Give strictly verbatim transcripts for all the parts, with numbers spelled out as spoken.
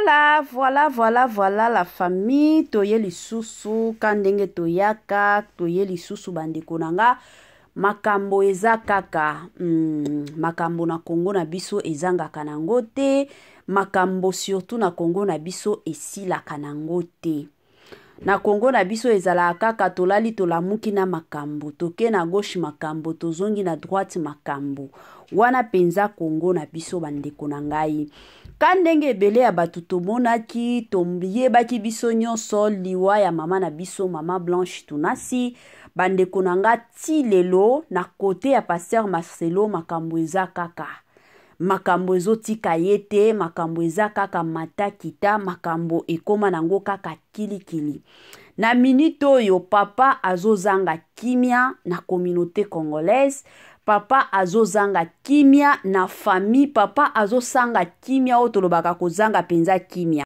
Voilà, voilà, voilà, voilà la famille. Toye lisusu, kandenge toyaka, toye lisusu bandeko nanga. Makambo eza kaka. Hmm, makambo na Congo na biso ezanga kanango te. Makambo surtout na Congo na biso esila kanango te. Na Congo na biso ezala kaka tolali tolamuki na makambo. Toke na gauche makambo, tozongi na droite makambo. Wana penza Congo na biso bandeko na ngai. Kandenge ebele ya batu tomonaki, tombiyebaki biso nyonso liwa ya mama na biso, mama Blanche Tunasi, bandeko nanga ti lelo na kote ya Pasteur Marcelo makambo eza kaka. Makambo ezotika yete, makambo eza kaka matakita, makambo ekoma nango kaka kilikili. Na minute oyo papa azozanga kimia na communauté congolaise, papa azozanga kimia na famille, papa azosanga kimia otolobaka kozanga penza kimia.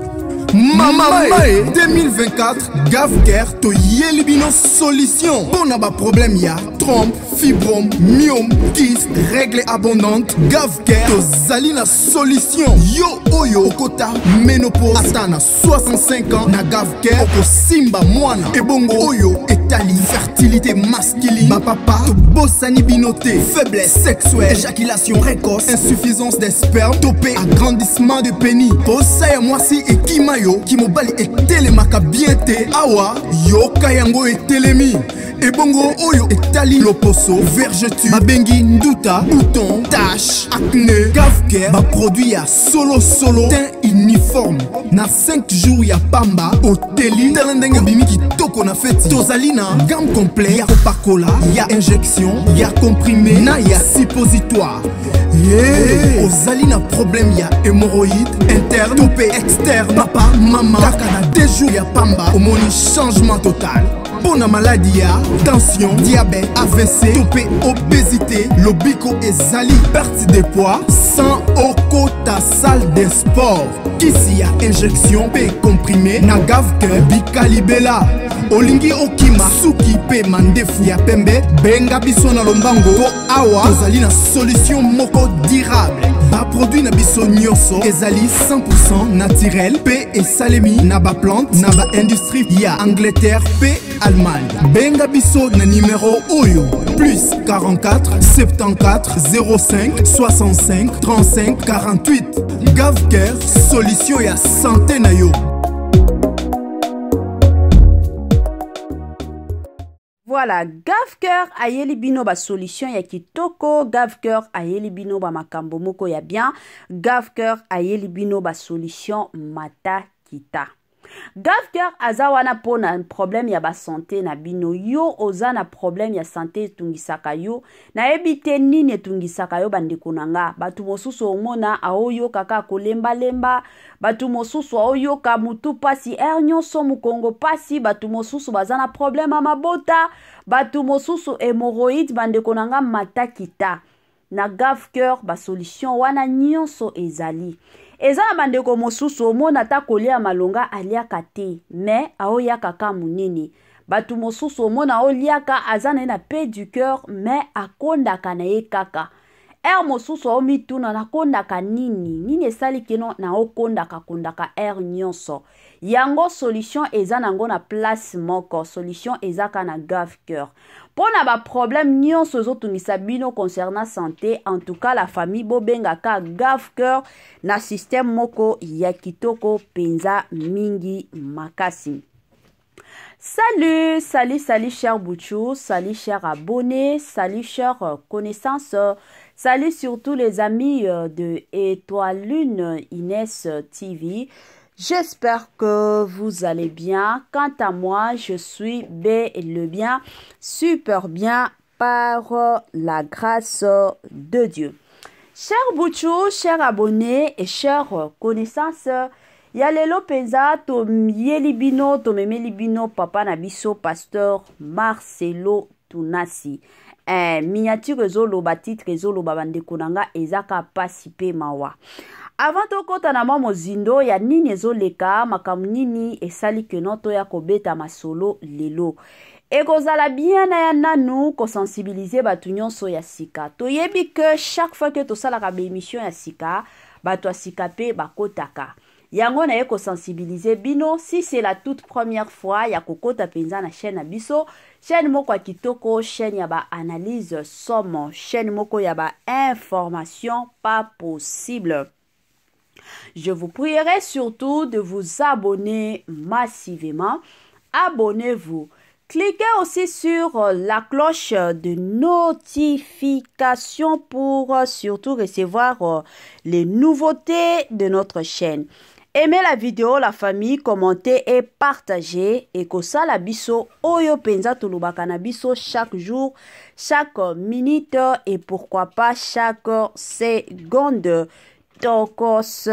Mama Mae deux mille vingt-quatre Gavker to Yelibino solution. Pour n'a pas problème ya trompe, fibrome, myome, kyste, règle abondante. Gavker to Zalina solution. Yo oyo kota ménopause atana soixante-cinq ans na Gavker oko simba mwana. Ebongo oyo etali fertilité masculine. Ma papa to bossani binoté, faiblesse sexuelle, éjaculation précoce, insuffisance des spermes, topé agrandissement de pénis. Bossa ya mwasi et kimayo ki mobali etelemaka bien te awa yo kayango etelemi ebongo oyo etali loposo vergeture babengi nduta bouton tache acné Gavker ba produit ya solo solo teint uniforme na cinq jours ya pamba oteli talendenge bimi kitoko na feti tozali na gamme complet ya kopakola ya injection ya comprimé na ya suppositoire. Yeah. Ozali na problème ya hémorroïde interne topé externe papa mama kaka na deux jours ya pamba omoni changement total. Pour la maladie ya tension diabète A V C topé obésité lobiko ezali perte de poids sans okota salle de sport kisi ya injection pe comprimé na Gavker bikalibela olingi okima suki pe mandefu ya pembe benga biso na lombango po awa tozali na solution moko durable ba produit na biso nyonso ezali cent pour cent naturel pe esalemi na ba plante na ba industrie ya Angleterre pe Allemagne. Benga biso na numéro oyo plus quarante-quatre soixante-quatorze zéro cinq soixante-cinq trente-cinq quarante-huit. Gavker solution ya santé na yo. Voilà, Gavker ayeli bino ba solution ya kitoko, Gavker ayeli bino ba makambo moko ya bien, Gavker ayeli bino ba solution mata kita. Gavker aza wana po na problème ya ba santé na bino yo oza na problème ya santé tungisaka yo na ebite nini tungisaka yo bandeko nanga batu mosusu omona aoyo kaka kolemba lemba batu mosusu aoyo ka mutu pasi ernyo so mukongo pasi batu mosusu baza na problème mabota batu mosusu hémorroïde bandeko nanga matakita na Gavker ba solution wana nyonso ezali. Eza na bandeko mosusu omona ta kolia malonga aliaka te, mais aoya kaka munene. Batu mosusu omona oliaka azana na paix du cœur, mais akondaka na ye kaka. Er mosusu omituna na kondaka nini, nini esali keno na okondaka kondaka er nyonso. Yango solution eza nango na place moko, solution eza ka na Gavker. Pona ba problème nyonso ezotungisa bino concernant santé, en tout cas la famille bobenga ka Gavker na système moko ya kitoko penza mingi makasi. Salut, salut, salut chers Bouchou, salut chers abonnés, salut chers connaissances, salut surtout les amis de Étoile Lune Inès T V. J'espère que vous allez bien. Quant à moi, je suis bel et le bien, super bien par la grâce de Dieu. Chers Bouchou, chers abonnés et chers connaissances, ya lelo penza to yeli bino to memeli bino papa na biso Pasteur Marcelo Tunasi. Eh, miniature ezolo ba titre ezolo ba bandeko nanga ezaka pasipe mawa. Avant to kota na mamo zindo ya nini ezoleka makamu nini esali ke noto ya kobeta masolo lelo. Ekozala bien na ya nanu ko sensibiliser batu nyonso ya sika. To yebi que chaque fois que to sala ka be émission ya sika, bato ya sika pe bakotaka. yango na ye ko sensibiliser bino. Si c'est la toute première fois ya kokota penza na chaîne na biso, chaîne moko kitoko, chaîne ya ba analyse somme, chaîne moko ya ba information pas possible. Je vous prierai surtout de vous abonner massivement. Abonnez-vous. Cliquez aussi sur la cloche de notification pour surtout recevoir les nouveautés de notre chaîne. Aimez la vidéo, la famille, commentez et partagez. Et que ça la biso oyo penza tulubaka na biso chaque jour, chaque minute et pourquoi pas chaque seconde. Tokos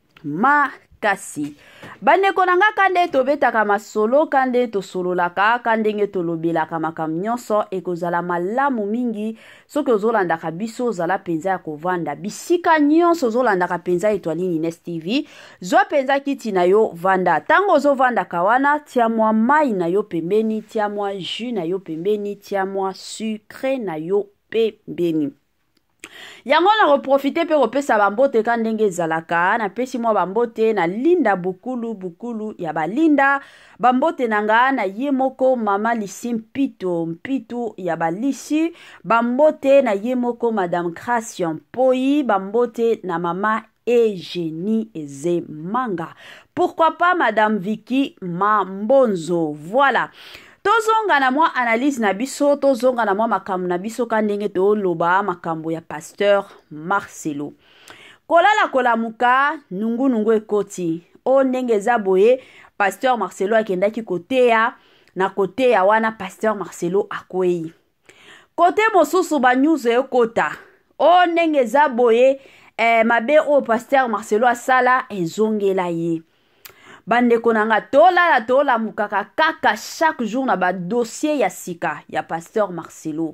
makasi. Bandeko nanga kande tobetaka masolo, kande tosololaka, kande nge tolobelaka makam nyonso ekozala malamu mingi soki ozolandaka biso ozala penza ya kovanda. Bisika nyonso ozolandaka penza Etoile Ines T V, zwa penza kiti na yo vanda. Tango ozovanda kawana, tia mwa mai na yo pembeni, tia mwa jus na yo pembeni, tia mwa sucre na yo pembeni. Yango na reprofite pe repesa bambote ka ndenge ezalaka na pesi mwa bambote na linda bukulu bukulu ya balinda bambote nanga na ye moko mama Lisi Mpito Mpitu ya balisi bambote na ye moko madame Gracia Poi bambote na mama Eugénie Ezemanga, pourquoi pas madame Vicky Mambonzo. Voilà. Tozonga na mwa analyse na biso, tozonga na mwa makambo na biso ka ndenge to loba makambo ya pasteur Marcelo. Kolala kolamuka nungu nungu ekoti. O ndenge za boye pasteur Marcelo akendaki kotea na kotea wana pasteur Marcelo akwei. Kote mosusu ba news ekota. O ndenge za boye eh, mabe o pasteur Marcelo asala ezongela ye. Bandeko nanga tola la tola mukaka kaka chaque jour na ba dossier ya sika ya pasteur Marcelo.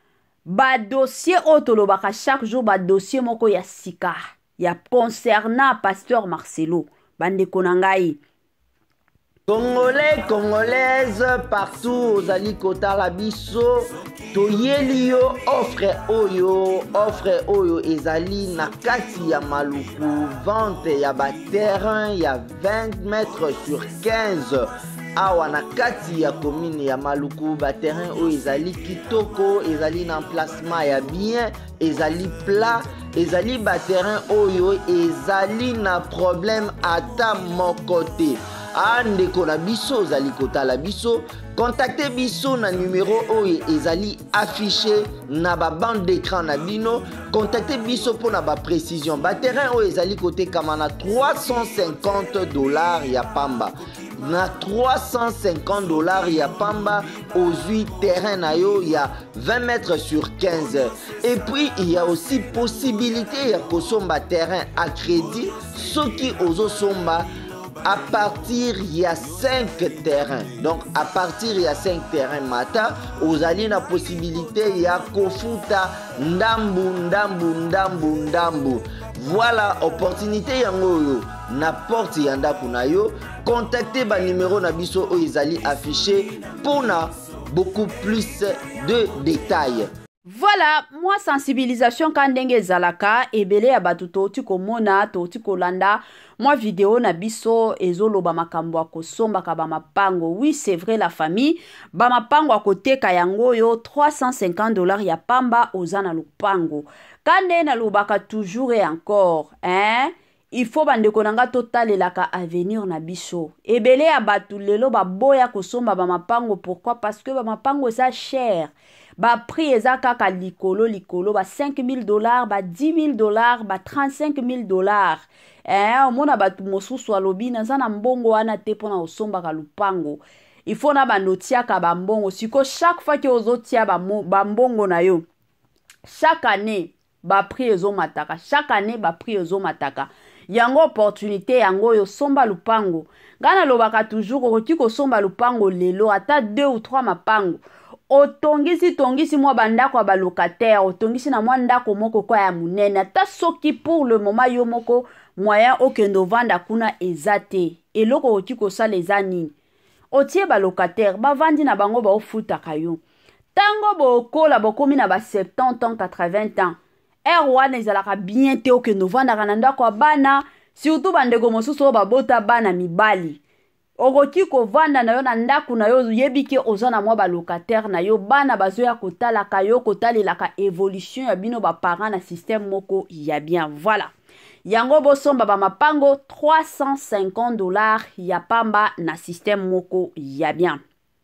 Ba dossier otolo baka chaque jour ba dossier moko ya sika ya concernant pasteur Marcelo. Bandeko nangai Congolais, Congolaises, partout aux alikota la biso, toyeli yo offre oyo, offre oyo ezali na kati ya maluku, vente ya ba terrain ya vingt mètres sur quinze. Awa na kati ya commune ya maluku ba terrain oyo ezali kitoko, ezali na emplacement ya bien, ezali plat, ezali ba terrain oyo ezali na problème ata mokote. Andeko na biso zali kotala biso, contactez biso na numéro oyo ezali affiché na ba bande d'écran na bino, contactez biso pour na ba précision. Ba terrain oyo ezali kote kama na trois cent cinquante dollars ya pamba. Na trois cent cinquante dollars ya pamba aux huit terrains na yo ya vingt mètres sur quinze. Et puis il y a aussi possibilité ya kosomba terrain à crédit, soki ozo somba à partir il y a cinq terrains. Donc à partir il y a cinq terrains mata, vous avez la possibilité il y a kofuta ndambu ndambu ndambu ndambu. Voilà opportunité yango n'importe yanda kunayo. Contactez ba numéro na biso o ezali affiché pour na beaucoup plus de détails. Voilà, moi sensibilisation kandenge zalaka ebele ya batuto ti komona to ti kolanda moi vidéo na biso ezoloba makambo akosomba ka ba mapango. Oui, c'est vrai la famille, ba mapango akoteka yango yo trois cent cinquante dollars ya pamba ozana lupango. Kande na lobaka toujours et encore, hein? Il faut bandeko nanga totalelaka avenir na biso. Ebele ya batu lelo ba boya kosomba ba mapango, pourquoi? Parce que ba mapango ça cher. Ba prix eza kaka likolo likolo ba cinq mille dollars, ba dix mille dollars, ba trente-cinq mille dollars. Eh, omona batu mosusu alobi na zana mbongo wana te pona osomba ka lupango. Il faut na banotia ka ba mbongo. Siko chaque fois que ozotia ba, ba mbongo na yo, chaque année ba prix ezo mataka, chaque année ba prix ezo mataka. Yango opportunité yango yo somba lupango. Ngana lobaka toujours okoki ko somba lupango lelo ata deux ou trois mapango. Otongisi tongisi mwa bandako ba locataire, otongisi na mwa ndako moko kwa ya munene. Ata soki pour le moment yo moko moyen okendo vanda kuna ezate. Eloko okoki ko sala eza nini? Otie ba locataire, ba vandi na bango ba ofuta kayo. Tango bo kola bokomi na ba soixante ans, quatre-vingts ans. Er wana ezalaka bien te okendo vanda kana ndako bana surtout bandeko mosusu oyo babota bana mibali okoki kovanda na yo na ndaku na yo yebi ke oza na mwa balocataire na yo bana bazoya kotalaka yo kotalelaka évolution ya bino baparent na système moko ya bien. Voilà, yango bosomba bamapango trois cent cinquante dollars ya pamba na système moko ya bien.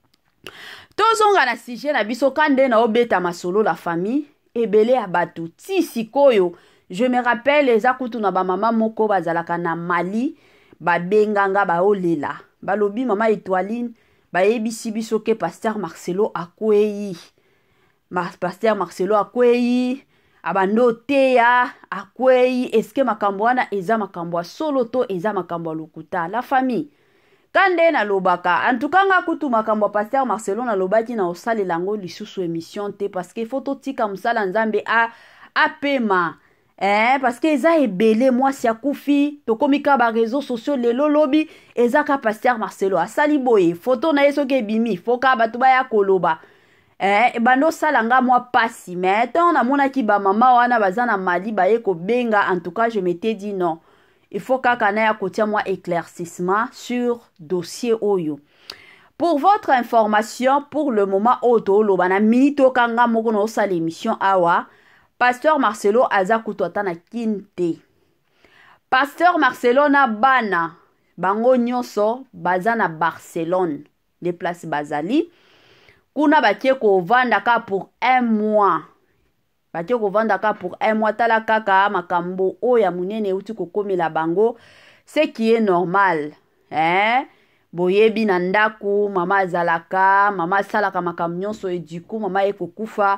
Tozonga na sujet na biso kande na obeta masolo la famille ebele ya bato ti sikoyo. Je me rappelle eza kutu na ba mama moko bazalaka na Mali babenganga baolela balobi mama Étoiline bayebisi biso ke pasteur Marcelo akwei ma pasteur Marcelo akwei abando teya akwei eske makambo wana eza makambo ya solo to eza makambo ya lokuta la famille kande na lobaka en tout cas nga kutu makambo pasteur Marcelo na lobaki na osale lango lisusu émission te parce que photo tika musala nzambe a apema eh parce que eza ebele moi si akufi tokomika ba réseaux sociaux lelo lobi eza ka pasteur Marcelo asali boye photo na yeso ke bimi foka batu ba ya koloba eh bando salanga moi pasi mais tant na mona ki ba mama wana bazana Mali ba ye ko benga. En tout cas je m'étais dit non, il faut kaka na ya kotia moi éclaircissement sur dossier oyo. Pour votre information, pour le moment auto lo bana minito kanga moko no sa l'émission awa pasteur Marcelo aza kutota na kinte. Pasteur Marcelo na bana bango nyonso baza na Barcelone les places bazali kuna batie ko vanda ka pour un mois batie ko vanda ka pour un mois tala kaka makambo oya munene uti ko komela bango ce qui est normal hein. Boyebi na ndaku mama zalaka mama salaka makambo nyonso e du coup mama eko kufa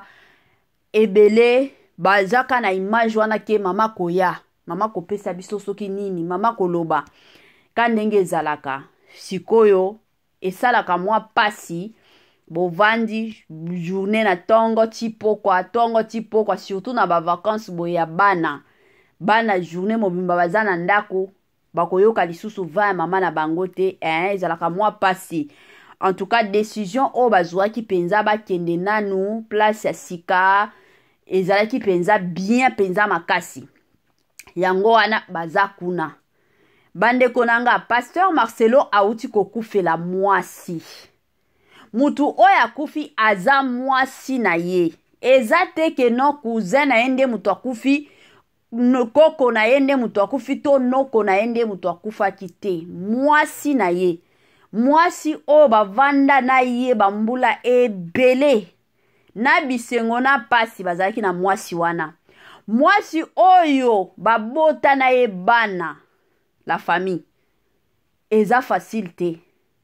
ebele bazaka na image wana ke mama koya mama kopesa biso soki nini mama koloba kandenge zalaka sikoyo esalaka mwa pasi bovandi journée na tongo tipo kwa tongo tipo kwa surtout na ba vacances boya bana bana journée mobimba bazana ndako bakoyoka lisusu va mama na bango te eh ezalaka mwa pasi. En tout cas décision o bazwa ki penza ba kende nanu place ya sika ezalaki penza bien penza makasi yango wana baza kuna bande konanga pasteur Marcelo auti kokufela mwasi mutu oya kufi aza mwasi na ye eza te ke no cousin na ende mutu akufi no koko na ende mutu akufi to noko na ende mutu akufa kite mwasi na ye mwasi o bavanda na ye bambula ebele na bisengo na pasi bazalaki na mwasi wana mwasi oyo babota na ye bana la famille eza facile te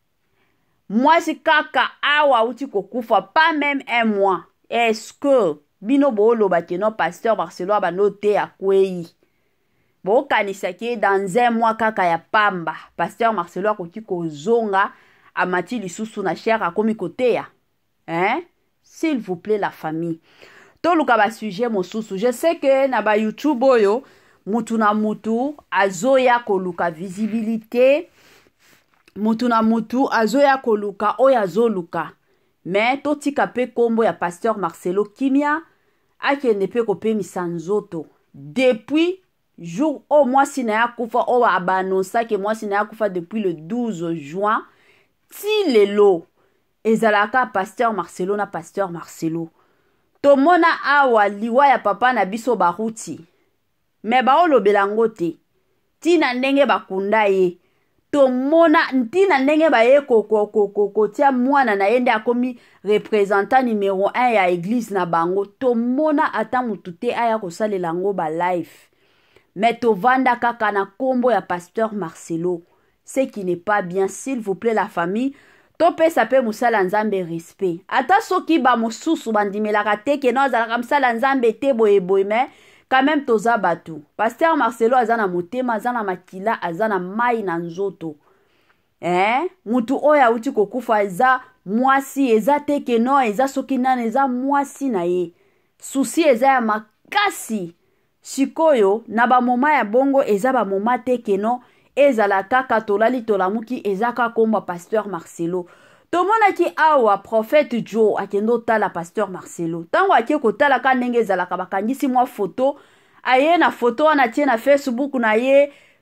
mwasi kaka awa uti kokufa pas même un mois. Est-ce que bino bolo bakeno pasteur Marcelo abano te akwei bo kanisaki dans un mois kaka ya pamba pasteur Marcelo akoki kozonga amati lisusu na cher akomi koteya hein. S'il vous plaît la famille toluka ba sujet mosusu. Je sais que na ba YouTube oyo mutu na mutu azoya koluka visibilité mutu na mutu azoya koluka oyo azoluka mais totika pe kombo ya pasteur Marcelo kimia akende pe kopemisa nzoto depuis jour au mois sina ya kufa o abanonsa ke mois sina ya kufa depuis le douze juin ti lelo ezalaka pasteur Marcelo na pasteur Marcelo tomona awa liwa ya papa na biso baruti me baolobela ngo te tina ndenge bakunda ye tomona ntina ndenge baye kokokokotia mwana na yende akomi représentant numéro un ya église na bango tomona ata mutu te aya kosalela ngo ba live mais tovanda kaka na kombo ya pasteur Marcelo ce qui n'est pas bien. S'il vous plaît la famille topesa pe musala nzambe respect ata soki ba mosusu bandimelaka te ke no azalaka musala nzambe te boye boye mais quand même toza batu pasteur Marcelo azana motema azana makila azana mai na nzoto eh mutu oya uti kokufa eza mwasi eza te ke no eza soki nane eza mwasi na ye susi eza ya makasi sikoyo na ba moma ya bongo eza ba moma te ke no ezala kaka tolali tolamuki ezaka komba pasteur Marcelo tomona ki awa prophète Joe akendo tala pasteur Marcelo tango akie kotala ka ndenge ezalaka bakangisi mwa photo aye na photo wana tie na Facebook na ye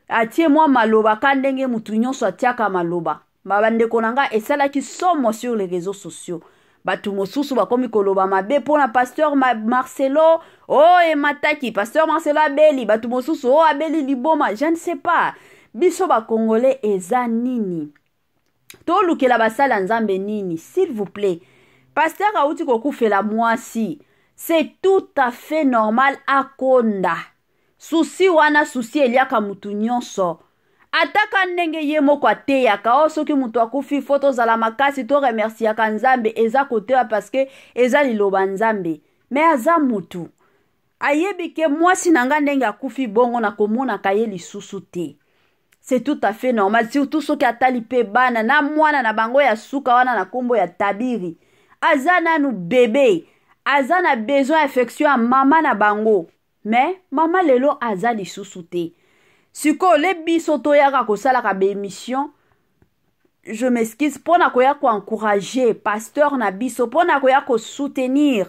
atie mwa maloba ka ndenge mutu nyonso atiaka maloba. Babandeko nanga esalaki somo sur les réseaux sociaux. Batu mosusu bakomi koloba mabe pona pasteur Marcelo. Oh e mataki pasteur Marcelo abeli. Batu mosusu oh abeli liboma. Je ne sais pas. Biso ba Congolais eza nini. To lukela basala nzambe nini. S'il vous plaît. Pasteur auti kokufela mwasi. C'est tout à fait normal akonda. Souci wana souci eliaka mutu nyonso. Ataka ndenge ye moko ateyaka o soki mutu akufi photo za la makasi to remerciaka nzambe eza kotewa parce que eza liloba nzambe. Mais aza mutu. Ayebi ke mwasi nanga ndenge akufi bongo na komona kaye lisusu te. C'est tout à fait normal. Surtout soki atali pe bana na mwana na bango ya suka wana na kombo ya tabiri. Aza nanu bébé. Aza na besoin affection ya mama na bango. Mais mama lelo aza lisusu te. Siko le biso to yaka kosala ka be émission. Je m'excuse pona koya ko encourager pasteur na biso pona koya ko soutenir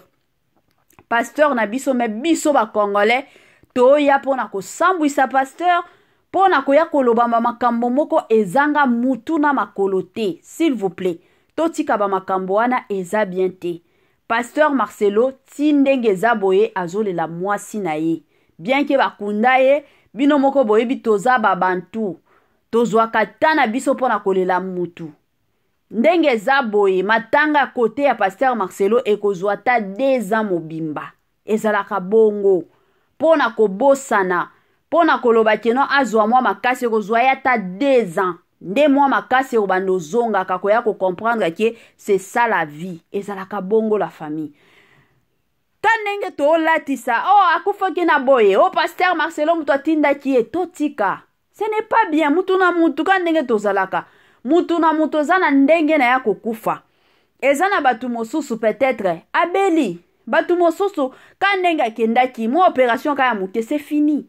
pasteur na biso mais biso ba Congolais to ya pona ko sambwisa pasteur pona koya ko loba makambo moko ezanga mutu na makolo te. S'il vous plaît totika ba makambo wana eza bien te. Pasteur Marcelo tindenge zaboye azolela mwasi na ye. Bien ke bakunda ye bino moko boyebi toza babantu. Tozwaka tana biso pona kolela mutu. Ndenge zaboye matanga kote ya pasteur Marcelo ekozwa ta deux ans mobimba. Ezalaka bongo. Pona kobosana. Pona koloba keno azwa mwa makasi ekozwa ya ta deux ans. Nde mwa makasi obando zonga kakoya ko comprendre que c'est ça la vie. Ezalaka bongo la famille. Kanenge to latisa oh akufa kina boye oh pasteur Marcelo mutu atinda kie totika. Ce n'est pas bien mutu na mutu kanenge to zalaka. Mutu na mutu zana ndenge na ya kokufa. Ezana batu mosusu peut-être abeli. Batu mosusu kanenge kendaki mo opération kaya muke c'est fini.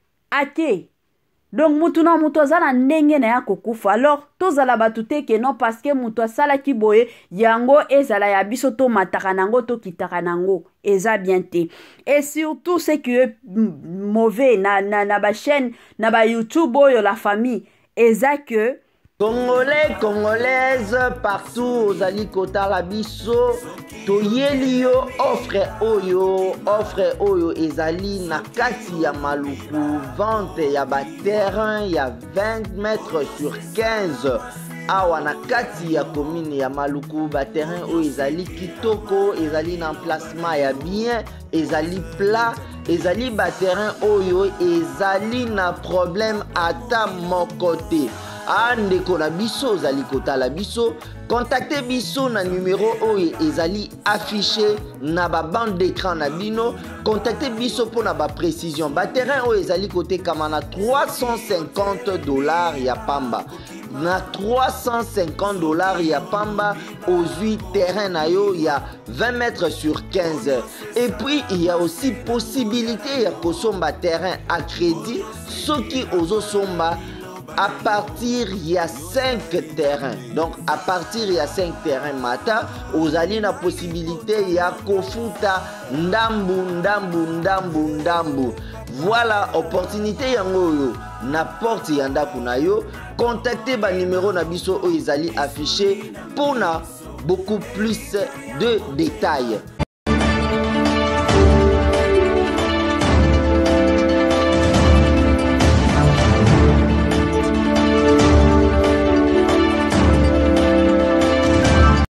Ate. Donc mutu na mutu zana ndenge na ya kokufa. Alors tozala batu te ke non parce que mutu sala ki boye yango ezala ya biso to mataka nango to kitaka nango eza bien te. Et surtout ce qui est mauvais na na na ba chaîne na ba YouTube oyo la famille eza que Congolais, Congolaises, partout aux alikota la biso, toyeli yo offre oyo, offre oyo ezali na kati ya maluku, vente ya ba terrain ya vingt mètres sur quinze. Awa na kati ya commune ya maluku ba terrain oyo ezali kitoko, ezali na emplacement ya bien, ezali plat, ezali ba terrain oyo ezali na problème ata moko te. Andeko na biso zali kotala biso contactez biso na numéro oyo ezali affiché na ba bande d'écran na bino. Contactez biso pour na ba précision. Ba terrain oyo ezali kote kama na trois cent cinquante dollars ya pamba. Na trois cent cinquante dollars ya pamba aux huit terrains na yo ya vingt mètres sur quinze. Et puis il y a aussi possibilité ya kosomba terrain à crédit soki ozo somba à partir il y a cinq terrains. Donc à partir il y a cinq terrains mata aux allez la possibilité il y a kofuta ndambu ndambu ndambu ndambu. Voilà opportunité yango n'importe yanda kuna yo contactez ba numéro na biso o ezali affiché pour na beaucoup plus de détails.